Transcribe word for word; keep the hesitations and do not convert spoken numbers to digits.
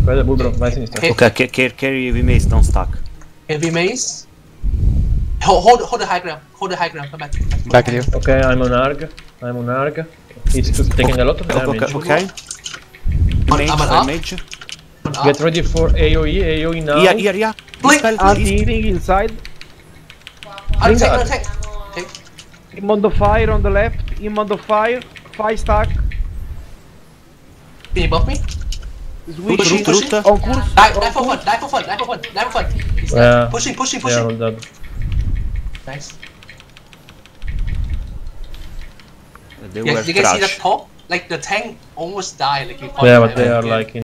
Vai da Bull, bro, vai a sinistra. Okay, ca carry, carry heavy mace, don't stack. Heavy mace. Hold, hold, hold the high ground. Hold the high ground. Come back. Back in you. Okay, I'm on Arg. I'm on Arg. He's taking a lot of damage. Okay, okay. Mage, I'm an fire up. mage. Get ready for A O E, A O E now. Yeah, yeah, yeah. Blink. Spell, please. Anti-healing inside. I'll take, I'll take. Take. Him on the fire on the left. Him on the fire. Five stack. Can you buff me? Is weak. Pushing, Root, pushing. root. On course. Die, die for fun. Die for fun. Die for fun. Die for fun. He's Yeah. dead. Pushing, pushing, Yeah, pushing. all dead. Nice. They Yeah, were you guys see that trash. top? Like the tank almost died. Like you. Yeah, but they are like in